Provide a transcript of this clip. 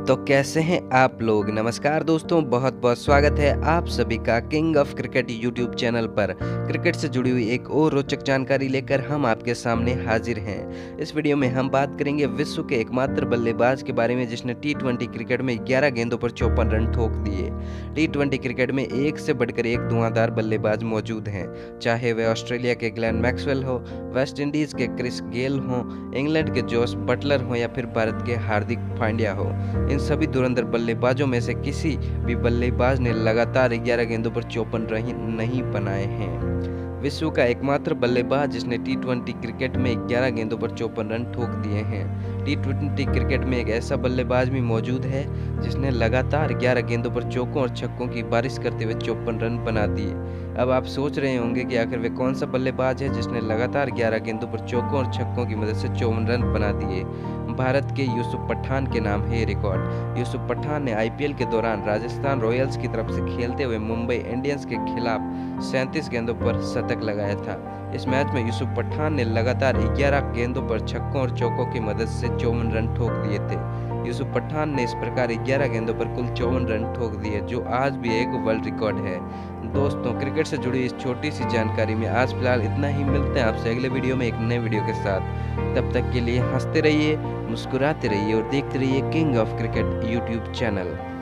तो कैसे हैं आप लोग। नमस्कार दोस्तों, बहुत बहुत स्वागत है आप सभी का king of cricket YouTube channel पर। क्रिकेट से जुड़ी हुई एक और रोचक जानकारी लेकर हम आपके सामने हाजिर हैं। इस वीडियो में हम बात करेंगे विश्व के एकमात्र बल्लेबाज के बारे में जिसने टी20 क्रिकेट में 11 गेंदों पर 54 रन ठोक दिए। टी20 क्रिकेट में एक से बढ़कर एक धुआंधार बल्लेबाज मौजूद हैं, चाहे वे ऑस्ट्रेलिया के ग्लेन मैक्सवेल हो, वेस्ट इंडीज के क्रिस गेल हो, इंग्लैंड के जोस बटलर हो या फिर भारत के हार्दिक पांड्या हो। इन सभी धुरंधर बल्लेबाजों में से किसी भी बल्लेबाज ने लगातार 11 गेंदों पर 54 रन नहीं बनाए हैं। विश्व का एकमात्र बल्लेबाज जिसने टी20 क्रिकेट में 11 गेंदों पर 54 रन ठोक दिए हैं। टी20 क्रिकेट में एक ऐसा बल्लेबाज भी मौजूद है जिसने लगातार 11 गेंदों पर चौकों और छक्कों की बारिश करते हुए 54 रन बना दिए। अब आप सोच रहे होंगे कि आखिर वे कौन सा बल्लेबाज है जिसने लगातार 11 गेंदों पर चौकों और छक्कों की मदद से 54 रन बना दिए। भारत के यूसुफ पठान के नाम है ये रिकॉर्ड। यूसुफ पठान ने आईपीएल के दौरान राजस्थान रॉयल्स की तरफ से खेलते हुए मुंबई इंडियंस के खिलाफ 37 गेंदों पर शतक लगाया था। इस मैच में यूसुफ पठान ने लगातार 11 गेंदों पर छक्कों और चौकों की मदद से 54 रन ठोक दिए थे। यूसुफ पठान ने इस प्रकार 11 गेंदों पर कुल 54 रन ठोक दिए, जो आज भी एक वर्ल्ड रिकॉर्ड है। दोस्तों, क्रिकेट से जुड़ी इस छोटी सी जानकारी में आज फिलहाल इतना ही। मिलते हैं आपसे अगले वीडियो में एक नए वीडियो के साथ। तब तक के लिए हंसते रहिए, मुस्कुराते रहिए और देखते रहिए king of cricket YouTube channel.